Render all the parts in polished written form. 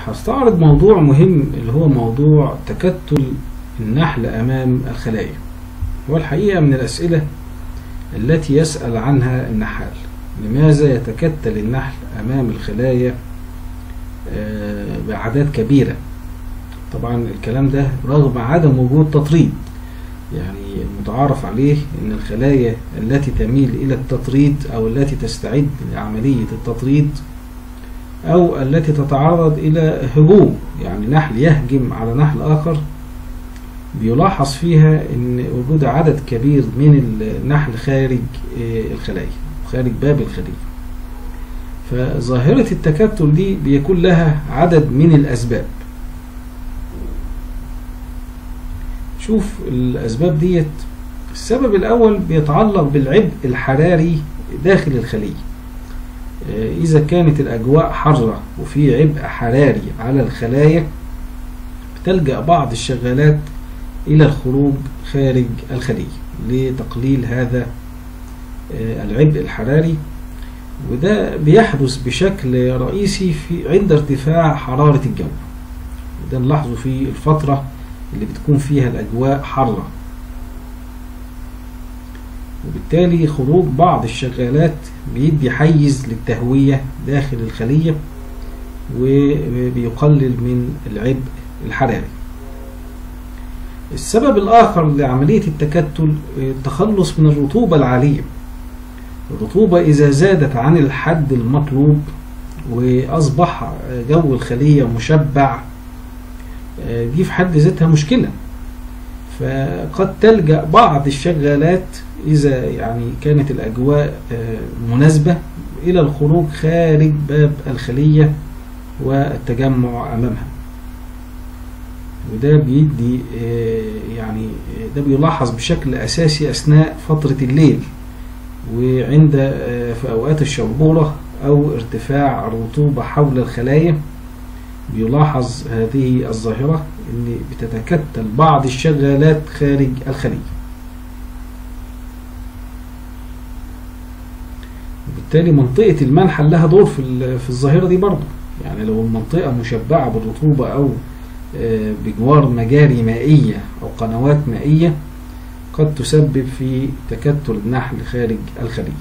هستعرض موضوع مهم اللي هو موضوع تكتل النحل أمام الخلايا. والحقيقة من الأسئلة التي يسأل عنها النحال: لماذا يتكتل النحل أمام الخلايا بأعداد كبيرة؟ طبعا الكلام ده رغم عدم وجود تطريد، يعني المتعارف عليه ان الخلايا التي تميل الى التطريد او التي تستعد لعملية التطريد او التي تتعرض الى هجوم، يعني نحل يهجم على نحل اخر، بيلاحظ فيها ان وجود عدد كبير من النحل خارج الخلايا، خارج باب الخلية. فظاهرة التكتل دي بيكون لها عدد من الاسباب. شوف الأسباب ديت. السبب الأول بيتعلق بالعبء الحراري داخل الخلية. إذا كانت الأجواء حارة وفي عبء حراري على الخلايا، بتلجأ بعض الشغالات إلى الخروج خارج الخلية لتقليل هذا العبء الحراري، وده بيحدث بشكل رئيسي عند ارتفاع حرارة الجو. وده نلاحظه في الفترة اللي بتكون فيها الأجواء حارة، وبالتالي خروج بعض الشغالات بيدي حيز للتهوية داخل الخلية وبيقلل من العبء الحراري. السبب الآخر لعملية التكتل التخلص من الرطوبة العالية. الرطوبة إذا زادت عن الحد المطلوب وأصبح جو الخلية مشبع، دي في حد ذاتها مشكلة. فقد تلجأ بعض الشغالات إذا يعني كانت الأجواء مناسبة إلى الخروج خارج باب الخلية والتجمع أمامها. وده بيدي يعني ده بيلاحظ بشكل أساسي أثناء فترة الليل، وعند في أوقات الشبورة أو ارتفاع الرطوبة حول الخلايا بيلاحظ هذه الظاهرة اللي بتتكتل بعض الشغالات خارج الخلية. وبالتالي منطقة المنحل لها دور في الظاهرة دي برضه. يعني لو المنطقة مشبعة بالرطوبة أو بجوار مجاري مائية أو قنوات مائية، قد تسبب في تكتل النحل خارج الخلية.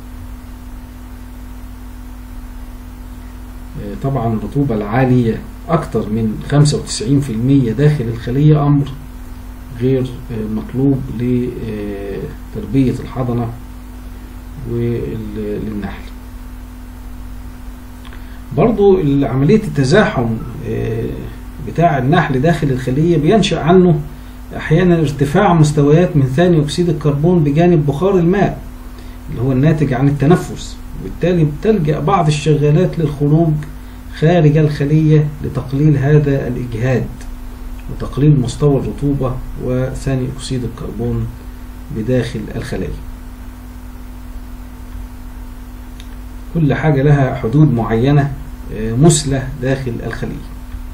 طبعا الرطوبة العالية أكثر من 95% داخل الخلية أمر غير مطلوب لتربية الحضنة وللنحل. برضو عملية التزاحم بتاع النحل داخل الخلية بينشأ عنه أحيانا ارتفاع مستويات من ثاني أكسيد الكربون بجانب بخار الماء اللي هو الناتج عن التنفس، وبالتالي بتلجأ بعض الشغالات للخروج خارج الخلية لتقليل هذا الإجهاد وتقليل مستوى الرطوبة وثاني أكسيد الكربون بداخل الخلايا. كل حاجة لها حدود معينة مثلى داخل الخلية.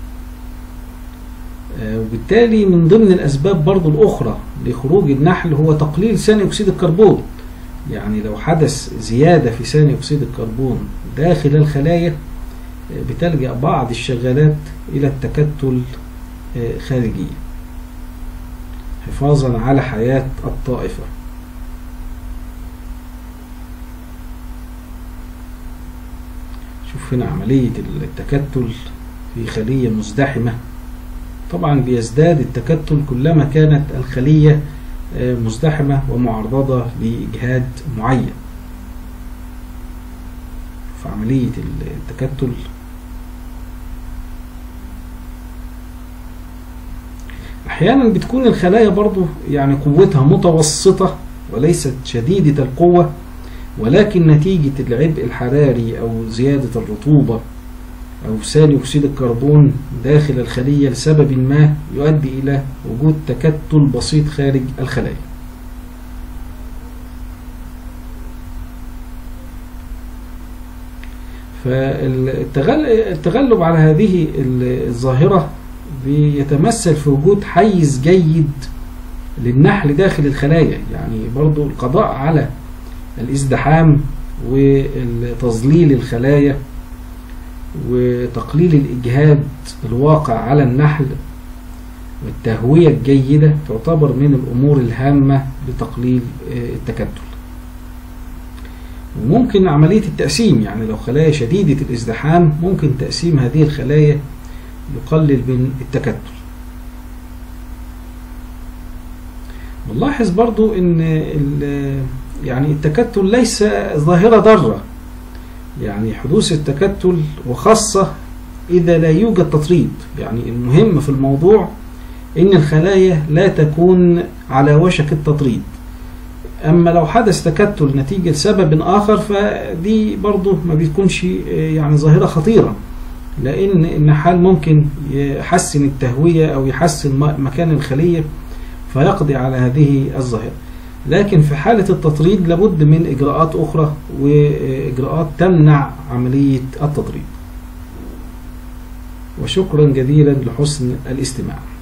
وبالتالي من ضمن الأسباب برضو الأخرى لخروج النحل هو تقليل ثاني أكسيد الكربون. يعني لو حدث زيادة في ثاني أكسيد الكربون داخل الخلايا، بتلجأ بعض الشغالات إلى التكتل خارجيا حفاظا على حياة الطائفة. شوف هنا عملية التكتل في خلية مزدحمة. طبعا بيزداد التكتل كلما كانت الخلية مزدحمة ومعرضة لإجهاد معين. في عملية التكتل أحيانا بتكون الخلايا برضو يعني قوتها متوسطة وليست شديدة القوة، ولكن نتيجة العبء الحراري أو زيادة الرطوبة أو ثاني أكسيد الكربون داخل الخلية لسبب ما يؤدي إلى وجود تكتل بسيط خارج الخلايا. فالتغلب على هذه الظاهرة بيتمثل في وجود حيز جيد للنحل داخل الخلايا. يعني برضو القضاء على الازدحام وتظليل الخلايا وتقليل الإجهاد الواقع على النحل والتهوية الجيدة تعتبر من الأمور الهامة لتقليل التكتل. وممكن عملية التقسيم، يعني لو خلايا شديدة الازدحام ممكن تقسيم هذه الخلايا يقلل من التكتل. نلاحظ برضو ان يعني التكتل ليس ظاهرة ضارة، يعني حدوث التكتل وخاصة إذا لا يوجد تطريد. يعني المهم في الموضوع إن الخلايا لا تكون على وشك التطريد. أما لو حدث تكتل نتيجة سبب آخر فدي برضو ما بتكونش يعني ظاهرة خطيرة، لأن النحال ممكن يحسن التهوية أو يحسن مكان الخلية فيقضي على هذه الظاهرة. لكن في حالة التطريد لابد من إجراءات أخرى وإجراءات تمنع عملية التطريد. وشكرا جزيلا لحسن الاستماع.